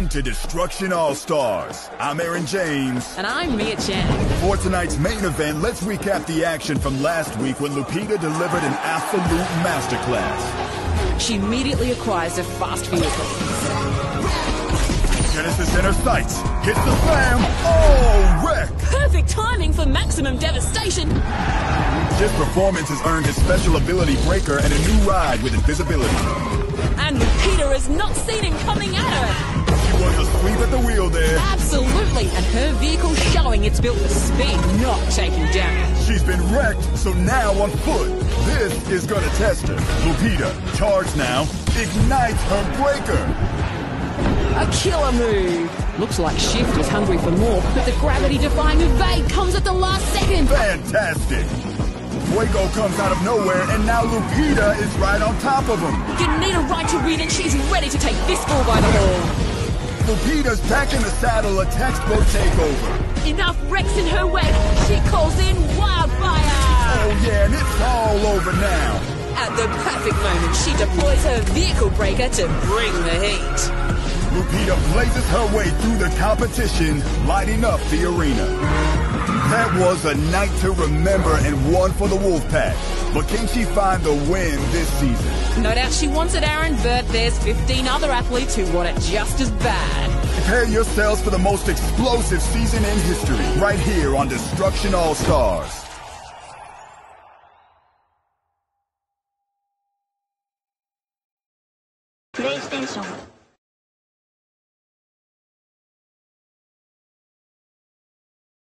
Welcome to Destruction All-Stars. I'm Aaron James. And I'm Mia Chan. For tonight's main event, let's recap the action from last week when Lupita delivered an absolute masterclass. She immediately acquires a fast vehicle. Genesis in her sights. Hits the slam. Oh, wreck! Perfect timing for maximum devastation. This performance has earned his special ability Breaker and a new ride with invisibility. And Lupita has not seen him coming at her. She was asleep at the wheel there. Absolutely, and her vehicle showing it's built for speed, not taking damage. She's been wrecked, so now on foot. This is gonna test her. Lupita, charge now, ignites her Breaker. A killer move. Looks like Shift is hungry for more, but the gravity-defying evade comes at the last second. Fantastic. Fuego comes out of nowhere, and now Lupita is right on top of him. You need a right to win, and she's ready to take this bull by the horn. Lupita's back in the saddle, a textbook takeover. Enough wrecks in her way. She calls in Wildfire. Oh yeah, and it's all over now. At the perfect moment, she deploys her vehicle breaker to bring the heat. Lupita blazes her way through the competition, lighting up the arena. That was a night to remember and one for the Wolfpack. But can she find the win this season? No doubt she wants it, Aaron, but there's 15 other athletes who want it just as bad. Prepare yourselves for the most explosive season in history, right here on Destruction All-Stars.